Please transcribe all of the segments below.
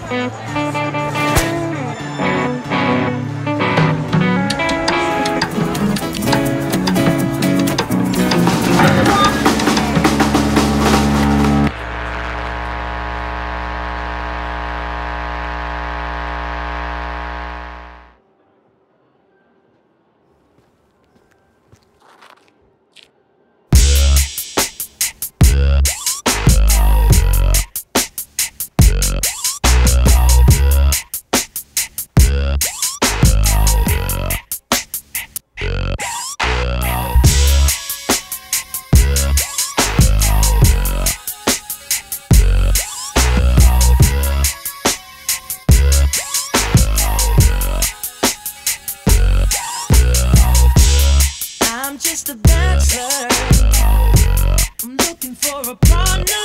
Just a bachelor. I'm looking for a partner,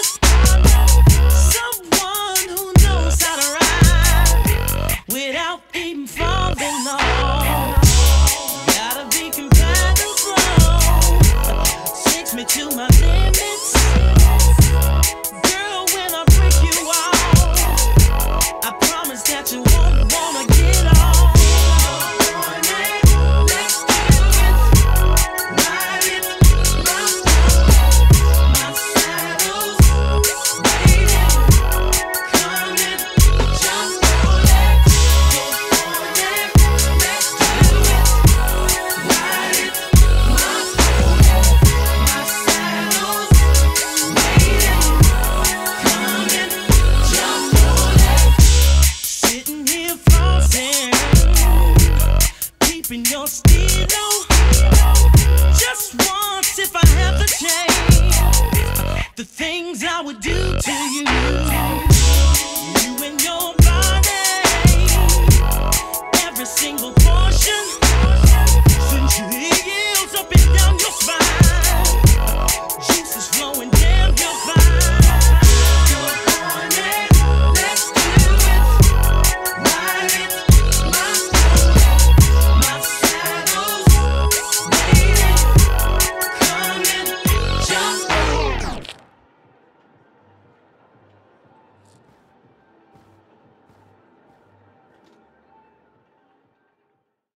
someone who knows how to ride without even falling off. Gotta be compatible, takes me to my limits. Girl, when I break you off, I promise that you won't wanna get off. Your stilo, just once if I have the chance, the things I would do.